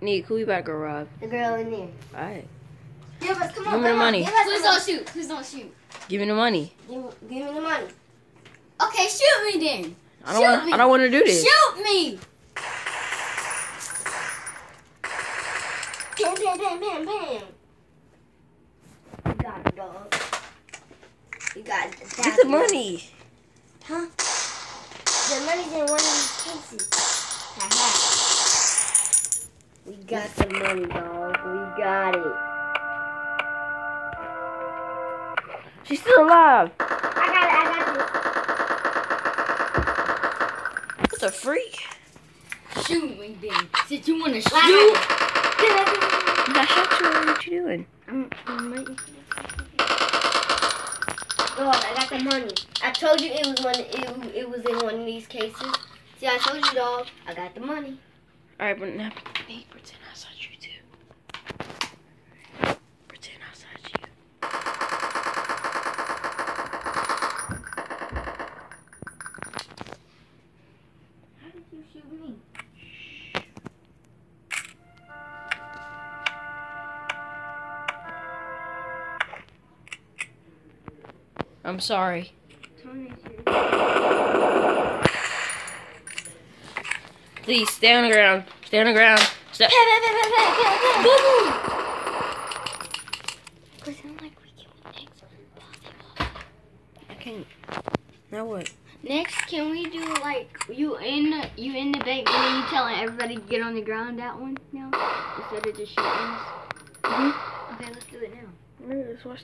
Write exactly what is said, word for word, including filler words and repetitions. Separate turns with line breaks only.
Nick, who you about to go rob?
The girl in there.
Alright.
Give us, come on,
Give me the
come on,
money.
give us
Please
the
don't shoot. Please don't shoot.
Give me the money.
Give, give me the money.
Okay, shoot me then.
I don't
Shoot
want.
me.
I don't want to do this.
Shoot me.
Bam, bam, bam, bam, bam. You got it, dog. You got it.
Get the money.
Huh? The money's in one of these cases. Haha. We got the money, dog. We got it.
She's still alive.
I got it. I got
What the freak?
Shoot me then. Since you want to
it.
shoot.
I shot you. What you doing?
I'm, I'm waiting. Dog, I got the money. I told you it was one. It, it was in one of these cases. See, I told you, dog. I got the money.
All right, but now, hey, pretend I shot you too. Pretend I shot you.
How did you shoot me?
I'm sorry.
Tony shoot.
Please stay on the ground. Stay on the ground. Step.
Boom! Pretend like we can next possible.
I can't. Now what?
Next, can we do like you in the, you in the bank and then you telling everybody to get on the ground? That one now instead of just shooting us.
Mm-hmm.
Okay, let's do it now.
Let's watch